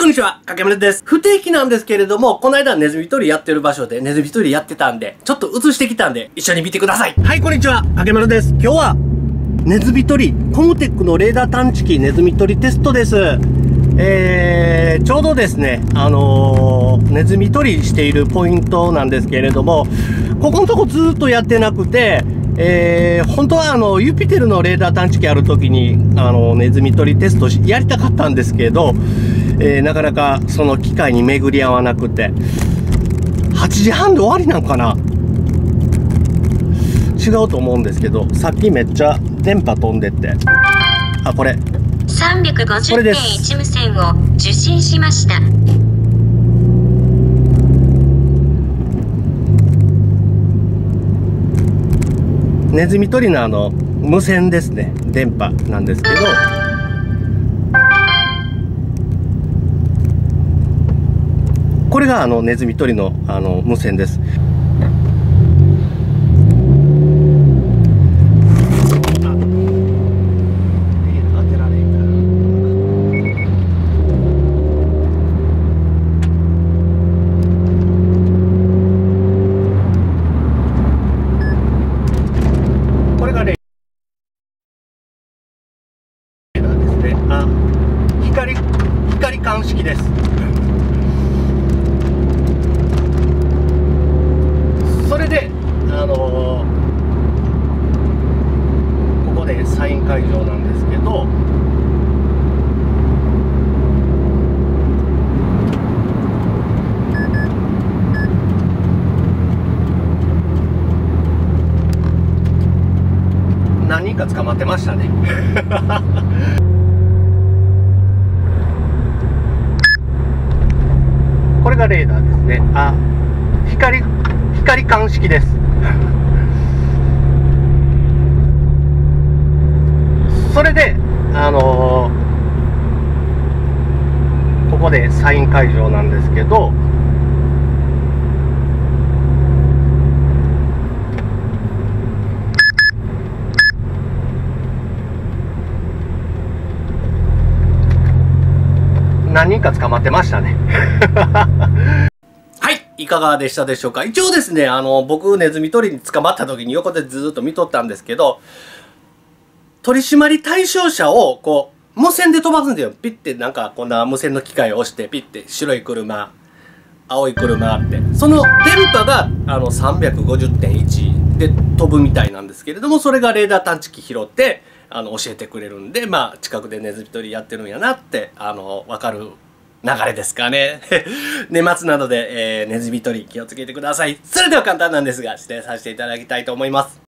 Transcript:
にちは、かけむねです。不定期なんですけれども、この間ネズミ捕りやってる場所でネズミ捕りやってたんで、ちょっと映してきたんで、一緒に見てください。はい、こんにちは、かけむねです。今日は、ネズミ捕り、コムテックのレーダー探知機ネズミ捕りテストです。ちょうどですね、ネズミ捕りしているポイントなんですけれども、ここのとこずっとやってなくて、本当はユピテルのレーダー探知機あるときに、ネズミ捕りテストやりたかったんですけど、なかなかその機会に巡り合わなくて、8時半で終わりなんかな、違うと思うんですけど、さっきめっちゃ電波飛んでって、あ、これ。 350.1 無線を受信しました。 ネズミ捕りの無線ですね、電波なんですけど、これがネズミ捕りの無線です。光監視器です。それでここでサイン会場なんですけど、何人か捕まってましたね。これがレーダーですね。あ、光監視器です。それでここでサイン会場なんですけど、何人か捕まってましたね。はい、いかがでしたでしょうか。一応ですね、僕、ネズミ捕りに捕まった時に横でずっと見とったんですけど、取締り対象者をこう、無線で飛ばすんだよ。ピッてなんかこんな無線の機械を押して、ピッて白い車、青い車って。その電波が350.1 で飛ぶみたいなんですけれども、それがレーダー探知機拾って、教えてくれるんで、まあ、近くでネズミ捕りやってるんやなって、わかる流れですかね。年末なので、ネズミ捕り気をつけてください。それでは簡単なんですが、指定させていただきたいと思います。